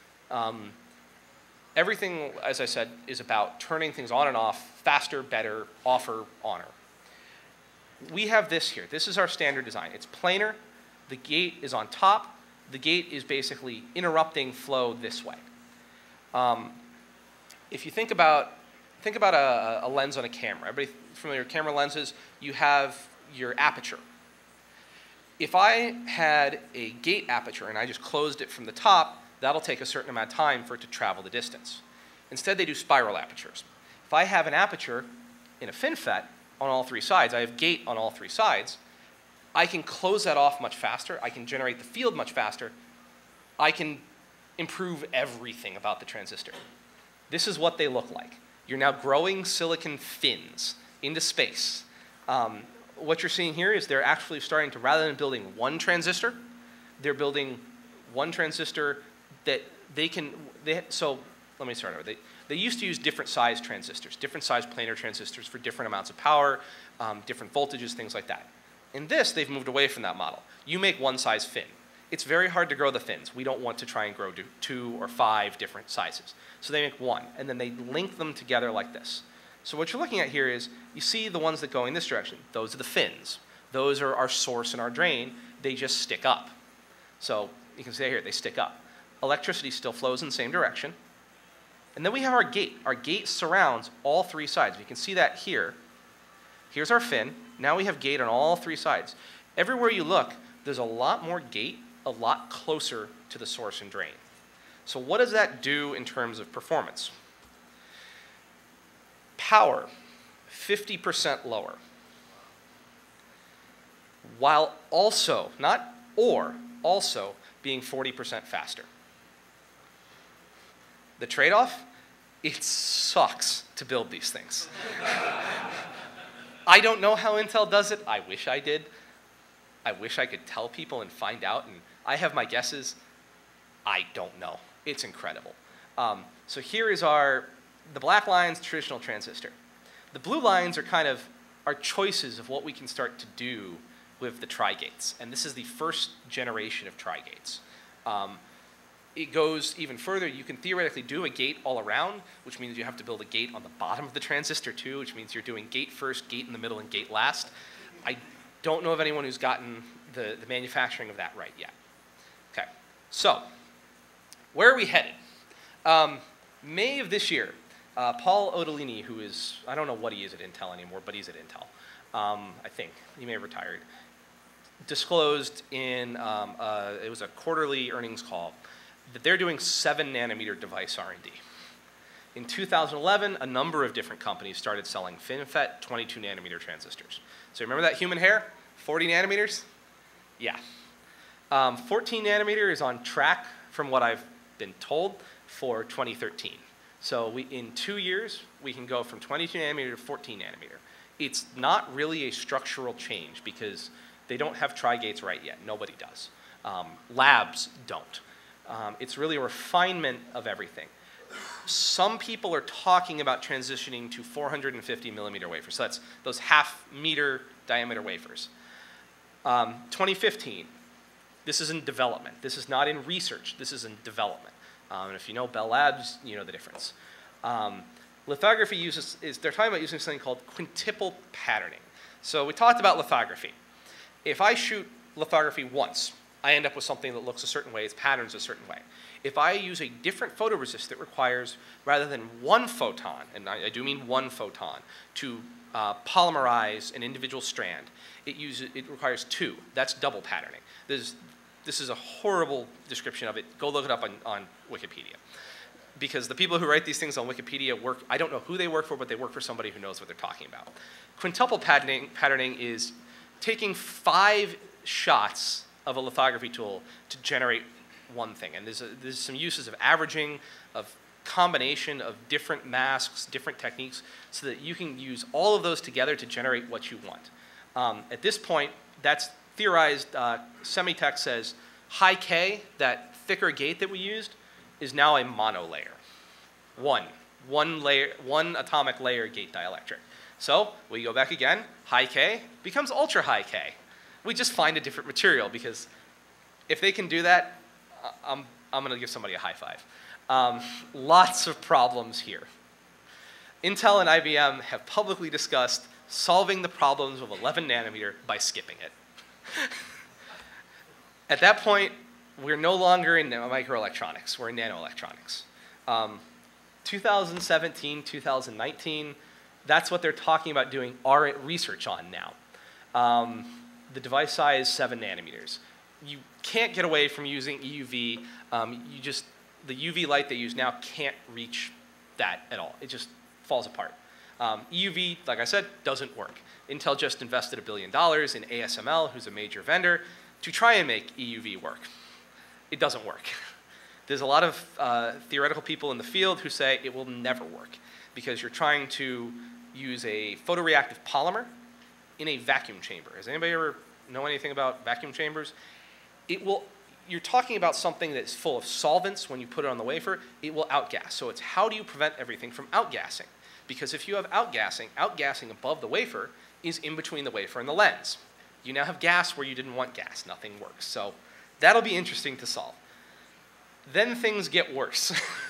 Everything, as I said, is about turning things on and off faster, better, offer, honor. We have this here. This is our standard design. It's planar. The gate is on top. The gate is basically interrupting flow this way. If you think about a lens on a camera. Everybody familiar with camera lenses? You have your aperture. If I had a gate aperture and I just closed it from the top, that'll take a certain amount of time for it to travel the distance. Instead, they do spiral apertures. If I have an aperture in a FinFET on all three sides, I have gate on all three sides, I can close that off much faster. I can generate the field much faster. I can improve everything about the transistor. This is what they look like. You're now growing silicon fins into space. What you're seeing here is they're actually starting to, rather than building one transistor, they're building one transistor that so let me start over. They used to use different size transistors, different size planar transistors for different amounts of power, different voltages, things like that. In this, they've moved away from that model. You make one size fin. It's very hard to grow the fins. We don't want to try and grow to 2 or 5 different sizes. So they make one, and then they link them together like this. So what you're looking at here is, you see the ones that go in this direction. Those are the fins. Those are our source and our drain. They just stick up. So you can see here, they stick up. Electricity still flows in the same direction. And then we have our gate. Our gate surrounds all three sides. You can see that here. Here's our fin. Now we have gate on all three sides. Everywhere you look, there's a lot more gate, a lot closer to the source and drain. So what does that do in terms of performance? Power, 50% lower. While also, not or, also being 40% faster. The trade-off? It sucks to build these things. I don't know how Intel does it. I wish I did. I wish I could tell people and find out, and I have my guesses. I don't know. It's incredible. So here is the black line's traditional transistor. The blue lines are kind of our choices of what we can start to do with the tri-gates, and this is the first generation of tri-gates. It goes even further. You can theoretically do a gate all around, which means you have to build a gate on the bottom of the transistor too, which means you're doing gate first, gate in the middle, and gate last. I don't know of anyone who's gotten the manufacturing of that right yet. Okay, so where are we headed? May of this year, Paul Otellini, who is, I don't know what he is at Intel anymore, but he's at Intel, I think. He may have retired. Disclosed in, it was a quarterly earnings call, that they're doing 7 nanometer device R&D. In 2011, a number of different companies started selling FinFET 22 nanometer transistors. So remember that human hair? 40 nanometers? Yeah. 14 nanometer is on track, from what I've been told, for 2013. So in 2 years, we can go from 22 nanometer to 14 nanometer. It's not really a structural change because they don't have tri-gates right yet. Nobody does. Labs don't. It's really a refinement of everything. Some people are talking about transitioning to 450 millimeter wafers. So that's those half-meter diameter wafers. 2015, this is in development. This is not in research. This is in development. And if you know Bell Labs, you know the difference. Lithography they're talking about using something called quintuple patterning. So we talked about lithography. If I shoot lithography once, I end up with something that looks a certain way, its pattern's a certain way. If I use a different photoresist that requires, rather than one photon, and I do mean one photon, to polymerize an individual strand, it requires two. That's double patterning. This is a horrible description of it. Go look it up on Wikipedia. Because the people who write these things on Wikipedia I don't know who they work for, but they work for somebody who knows what they're talking about. Quintuple patterning is taking 5 shots of a lithography tool to generate one thing. And there's some uses of averaging, of combination of different masks, different techniques, so that you can use all of those together to generate what you want. At this point, that's theorized. Semitech says high K, that thicker gate that we used, is now a monolayer. One atomic layer gate dielectric. So we go back again, high K becomes ultra high K. We just find a different material, because if they can do that, I'm going to give somebody a high five. Lots of problems here. Intel and IBM have publicly discussed solving the problems of 11 nanometer by skipping it. At that point, we're no longer in microelectronics, we're in nanoelectronics. 2017, 2019, that's what they're talking about doing our research on now. The device size, 7 nanometers. You can't get away from using EUV. The UV light they use now can't reach that at all. It just falls apart. EUV, like I said, doesn't work. Intel just invested $1 billion in ASML, who's a major vendor, to try and make EUV work. It doesn't work. There's a lot of theoretical people in the field who say it will never work, because you're trying to use a photoreactive polymer in a vacuum chamber. Has anybody ever know anything about vacuum chambers? You're talking about something that's full of solvents. When you put it on the wafer, it will outgas. So it's how do you prevent everything from outgassing? Because if you have outgassing above the wafer is in between the wafer and the lens. You now have gas where you didn't want gas. Nothing works. So that'll be interesting to solve. Then things get worse.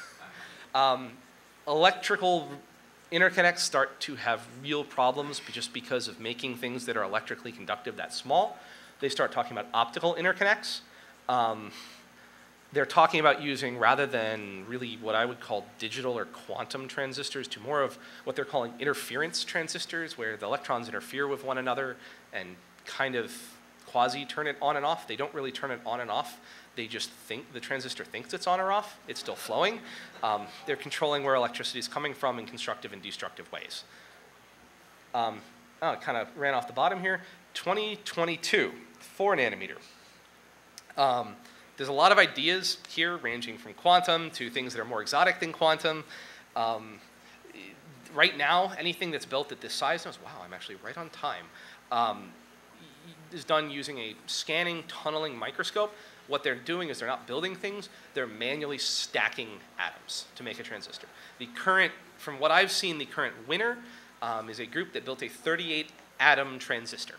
Electrical interconnects start to have real problems just because of making things that are electrically conductive that small. They start talking about optical interconnects. They're talking about using, rather than really what I would call digital or quantum transistors, to more of what they're calling interference transistors, where the electrons interfere with one another and kind of quasi turn it on and off. They don't really turn it on and off. They just think, the transistor thinks it's on or off. It's still flowing. They're controlling where electricity is coming from in constructive and destructive ways. Oh, it kind of ran off the bottom here. 2022, 4 nanometer. There's a lot of ideas here, ranging from quantum to things that are more exotic than quantum. Right now, anything that's built at this size, wow, I'm actually right on time, is done using a scanning tunneling microscope. What they're doing is they're not building things, they're manually stacking atoms to make a transistor. The current, from what I've seen, the current winner is a group that built a 38 atom transistor.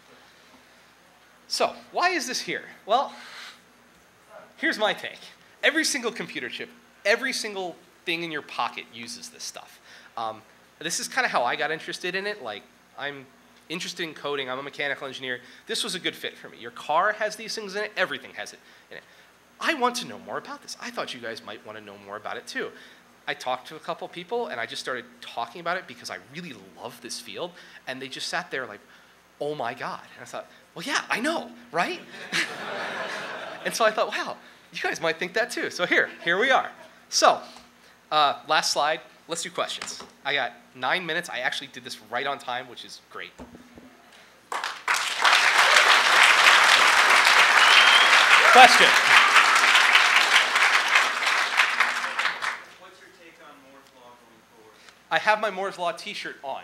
So, why is this here? Well, here's my take. Every single computer chip, every single thing in your pocket uses this stuff. This is kind of how I got interested in it. Like, I'm interested in coding. I'm a mechanical engineer. This was a good fit for me. Your car has these things in it. Everything has it in it. I want to know more about this. I thought you guys might want to know more about it too. I talked to a couple people, and I just started talking about it because I really love this field. And they just sat there like, oh my God. And I thought, well, yeah, I know, right? And so I thought, wow, you guys might think that too. So here we are. So, last slide. Let's do questions. I got 9 minutes. I actually did this right on time, which is great. Question. What's your take on Moore's Law going forward? I have my Moore's Law t-shirt on.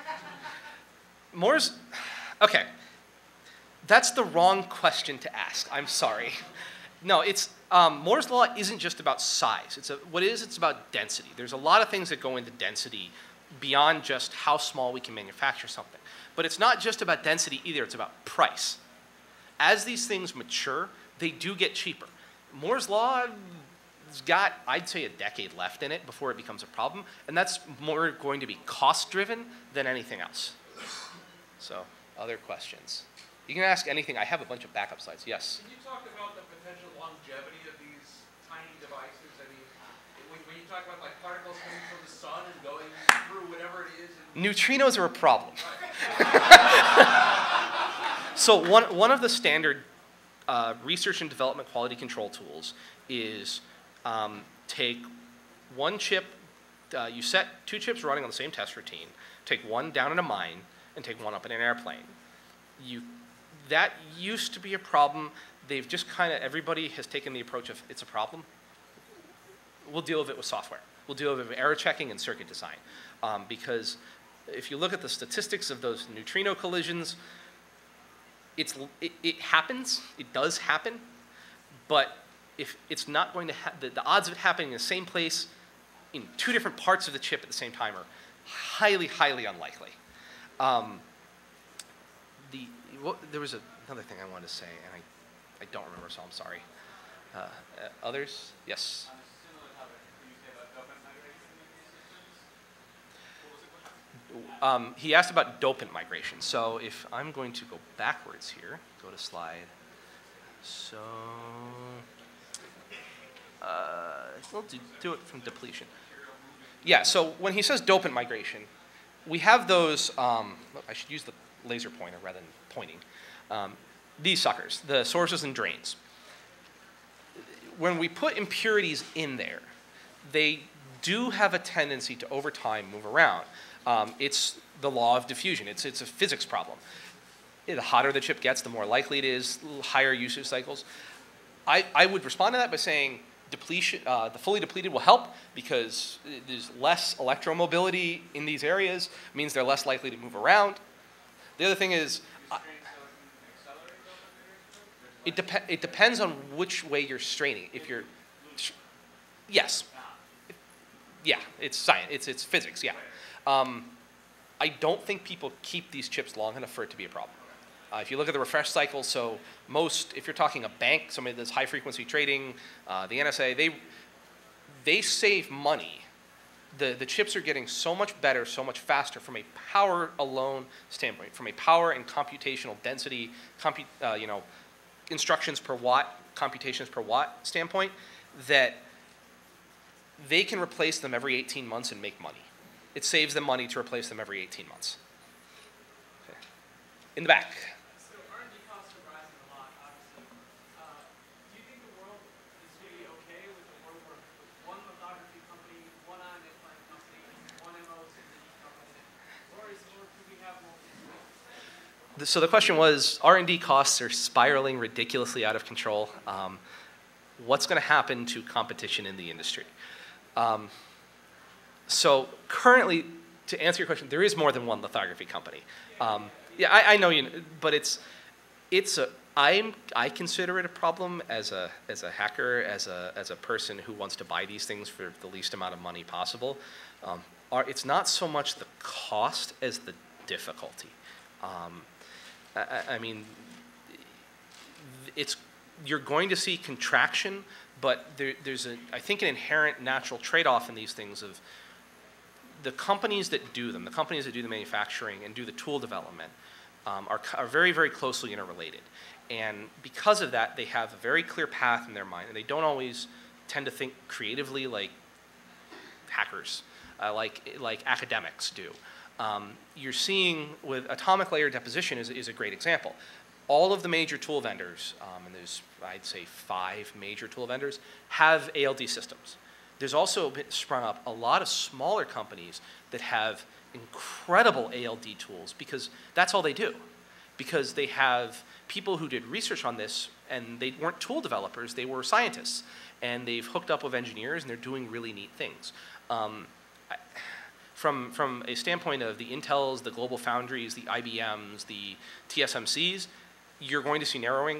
Okay. That's the wrong question to ask. I'm sorry. No, it's, Moore's Law isn't just about size. It's about density. There's a lot of things that go into density beyond just how small we can manufacture something. But it's not just about density either, it's about price. As these things mature, they do get cheaper. Moore's Law has got, I'd say, a decade left in it before it becomes a problem, and that's more going to be cost-driven than anything else. So, other questions? You can ask anything. I have a bunch of backup slides. Yes? Can you talk about the potential longevity of these tiny devices? I mean, when you talk about like particles coming from the sun and going through whatever it is. Neutrinos are a problem. So one of the standard research and development quality control tools is take one chip, you set 2 chips running on the same test routine, take one down in a mine, and take one up in an airplane. That used to be a problem. They've just kind of, everybody has taken the approach of it's a problem. We'll deal with it with software. We'll deal with it with error checking and circuit design. Because if you look at the statistics of those neutrino collisions, it happens, it does happen, but if it's not going to the odds of it happening in the same place in 2 different parts of the chip at the same time are highly, highly unlikely. There was another thing I wanted to say, and I don't remember, so I'm sorry. Others? Yes? He asked about dopant migration. So if I'm going to go backwards here, go to slide. So we'll do it from depletion. Yeah, so when he says dopant migration, we have those, I should use the laser pointer rather than pointing. These suckers, the sources and drains. When we put impurities in there, they do have a tendency to, over time, move around. It's the law of diffusion. It's a physics problem. The hotter the chip gets, the more likely it is, higher usage cycles. I would respond to that by saying depletion, the fully depleted will help because there's less electromobility in these areas, means they're less likely to move around. The other thing is, it depends on which way you're straining. If you're, yes, yeah, it's science, it's physics, yeah. I don't think people keep these chips long enough for it to be a problem. If you look at the refresh cycle, so if you're talking a bank, somebody that does high frequency trading, the NSA, they save money. The chips are getting so much better, so much faster from a power alone standpoint, from a power and computational density, instructions per watt, computations per watt standpoint, that they can replace them every 18 months and make money. It saves them money to replace them every 18 months. Okay. In the back. So R&D costs are rising a lot, obviously. Do you think the world is really okay with the world where one lithography company, one ion implant company, one MOCD company, or do we have multiple? So the question was, R&D costs are spiraling ridiculously out of control. What's going to happen to competition in the industry? So currently, to answer your question, there is more than one lithography company. Yeah, I know you, but I consider it a problem as a hacker, as a person who wants to buy these things for the least amount of money possible. It's not so much the cost as the difficulty. I mean, you're going to see contraction, but there's I think an inherent natural trade-off in these things of the companies that do them, the companies that do the manufacturing and do the tool development are very, very closely interrelated. And because of that, they have a very clear path in their mind, and they don't always tend to think creatively like hackers, like academics do. You're seeing with atomic layer deposition is a great example. All of the major tool vendors, and there's, I'd say, 5 major tool vendors, have ALD systems. There's also sprung up a lot of smaller companies that have incredible ALD tools because that's all they do. Because they have people who did research on this, and they weren't tool developers, they were scientists. And they've hooked up with engineers, and they're doing really neat things. From a standpoint of the Intels, the Global Foundries, the IBMs, the TSMCs, you're going to see narrowing.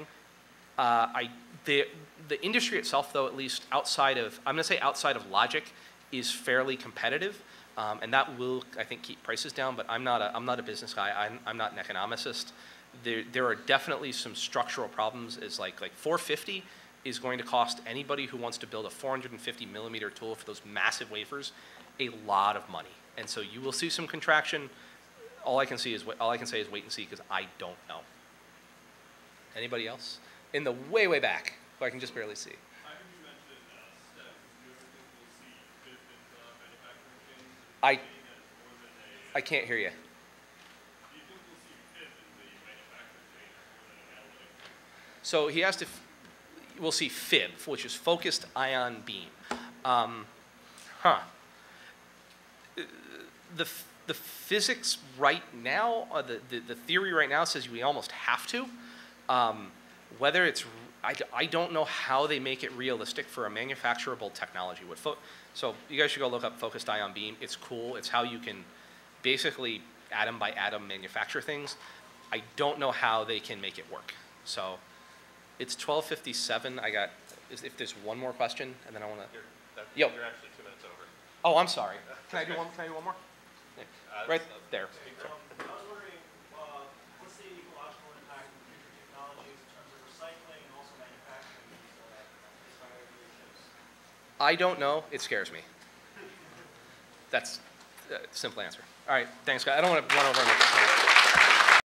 The industry itself, though, at least outside of, I'm going to say outside of logic, is fairly competitive, and that will, I think, keep prices down. But I'm not a business guy. I'm not an economicist. there are definitely some structural problems. Is like 450 is going to cost anybody who wants to build a 450 millimeter tool for those massive wafers a lot of money. And so you will see some contraction. All I can say is wait and see, because I don't know. Anybody else? In the way back, who I can just barely see. I heard you mention STEM. Do you ever think we'll see fit into manufacturing chains? I can't hear you. Do you think we'll see fit in the manufacturing chain more than an analytic? So he has to, we'll see FIB, which is focused ion beam. The physics right now, the theory right now says we almost have to. Whether it's, I don't know how they make it realistic for a manufacturable technology. So you guys should go look up focused ion beam. It's cool. It's how you can basically atom by atom manufacture things. I don't know how they can make it work. So it's 12:57. If there's one more question, and then I want to. You're actually 2 minutes over. Oh, I'm sorry. Can I do one more? Yeah. Right there. I was wondering, what's the ecological impact of future technologies in terms of recycling and also manufacturing these biodegradable chips? I don't know. It scares me. That's a simple answer. All right. Thanks, guys. I don't want to run over.